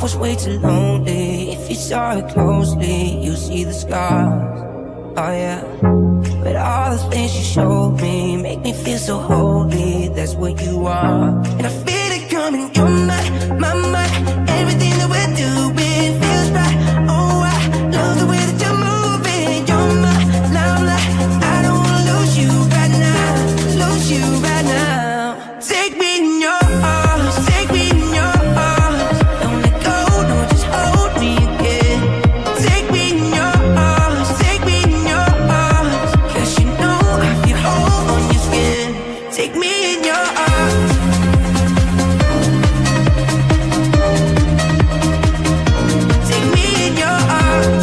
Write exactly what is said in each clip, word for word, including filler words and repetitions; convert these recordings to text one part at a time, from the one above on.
was way too lonely. If you saw it closely, you see the scars. Oh yeah. But all the things you showed me make me feel so holy. That's what you are. And I feel it coming. You're my, my, my. Everything that we're doing feels right. Oh, I love the way that you're moving. You're my limelight. I don't wanna lose you right now. Lose you right now. Take me in your arms. Take me in your arms. Don't let go. No, just hold me again. Take me in your arms. Take me in your arms. Cause you know I feel whole on your skin. Take me in your arms. Take me in your arms.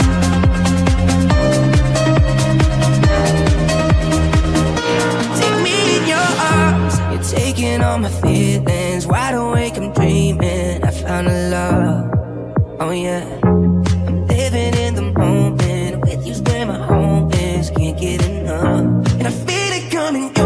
Take me in your arms. You're taking all my feelings. Wide awake, I'm dreaming. I found a love. Oh yeah. I'm living in the moment. With you's where my home is. Can't get enough. And I feel it coming.